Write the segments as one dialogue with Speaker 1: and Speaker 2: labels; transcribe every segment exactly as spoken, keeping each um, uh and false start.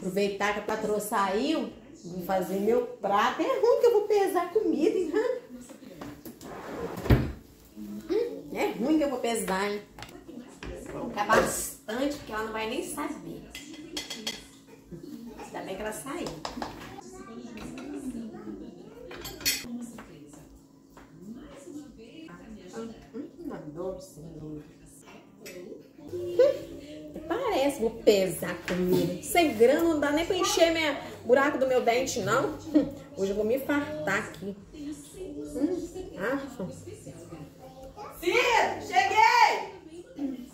Speaker 1: Aproveitar que a patroa saiu, vou fazer meu prato. É ruim que eu vou pesar comida, hein? Hum, é ruim que eu vou pesar, hein? Vou colocar bastante, porque ela não vai nem saber. Ainda bem que ela saiu. Hum, adoro cenoura. Parece, vou pesar comida. cem gramas não dá nem pra encher minha buraco do meu dente, não. Hoje eu vou me fartar aqui. Hum, ah,
Speaker 2: Cida, cheguei!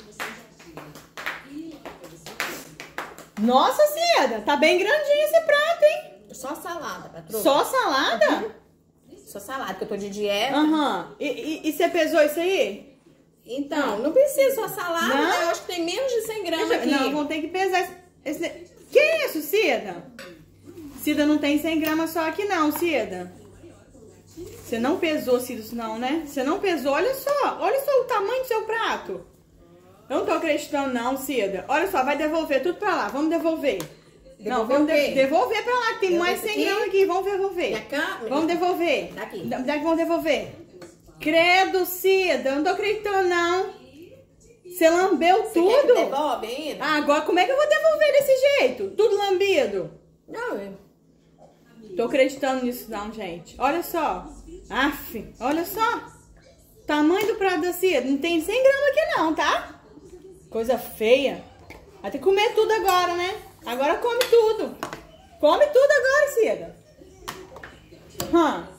Speaker 2: Nossa, Cida, tá bem grandinho esse prato, hein?
Speaker 1: só salada, patroa.
Speaker 2: Só salada?
Speaker 1: Uhum. Só salada, que eu tô de dieta.
Speaker 2: Aham. Uhum. E, e, e você pesou isso aí?
Speaker 1: Então, não precisa só salada,
Speaker 2: não?
Speaker 1: Né? Eu acho que tem menos de cem gramas aqui.
Speaker 2: Não, vão ter que pesar esse... Que isso, Cida? Cida, não tem cem gramas só aqui não, Cida. Você não pesou, Cida, não, né? Você não pesou, olha só. Olha só o tamanho do seu prato. Eu não tô acreditando não, Cida. Olha só, vai devolver tudo pra lá. Vamos devolver.
Speaker 1: Devolver
Speaker 2: não, vamos de devolver pra lá, que tem
Speaker 1: devolver
Speaker 2: mais cem gramas aqui. Vamos devolver.
Speaker 1: Cá,
Speaker 2: vamos devolver.
Speaker 1: Daqui.
Speaker 2: Daqui vamos devolver. Credo, Cida, eu não tô acreditando não. Você lambeu
Speaker 1: Você
Speaker 2: tudo?
Speaker 1: Quer que devolve ainda?
Speaker 2: Ah, agora como é que eu vou devolver desse jeito? Tudo lambido.
Speaker 1: Não, eu...
Speaker 2: Tô acreditando nisso não, gente. Olha só. Aff, olha só. Tamanho do prato da Cida. Não tem cem gramas aqui não, tá? Coisa feia. Vai ter que comer tudo agora, né? Agora come tudo. Come tudo agora, Cida. Hum.